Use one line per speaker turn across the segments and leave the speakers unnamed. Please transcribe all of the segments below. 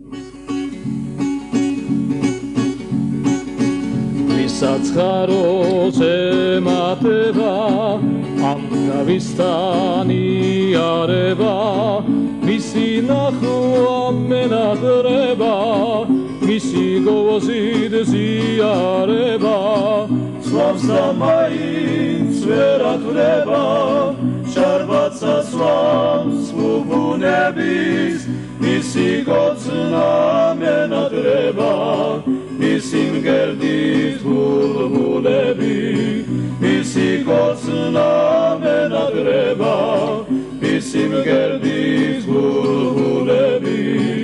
საცხარო ზემატება ამ გავისტანი არება მისი ნახვა მენადრება მისი გოზიდ ზიარება სვავს და მაინც ვერ ათვლება შარბაცა სვავს ბუბუნების მისი გოცნა მენადრება მისი მგერდით ბულბულები მისი გოცნა მენადრება მისი მგერდით ბულბულები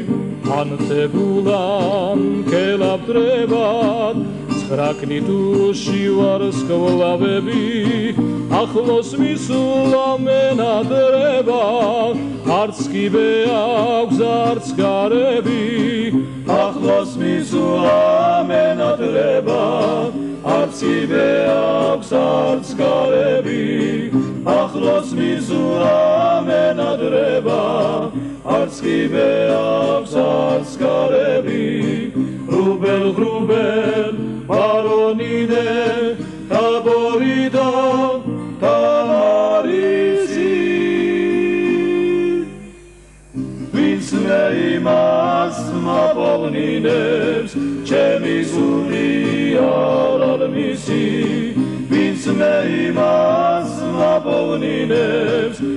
ანთებულან კელაპდრებად ცხრაკნით უშივარს კვლავები ახლოს მისულა მენადრება არც კიბე აქვს არც გარები ახლოს მისულა მენადრება არც კიბე აქვს არც გარები ახლოს მისულა მენადრება არც კიბე აქვს არც გარები რუბელ რუბელ ბარონიდე თაბორიდა თამარიზი ვინც მე იმას მაპოვნინებს ჩემი გული არ მისი ვინც მე იმას მაპოვნინებს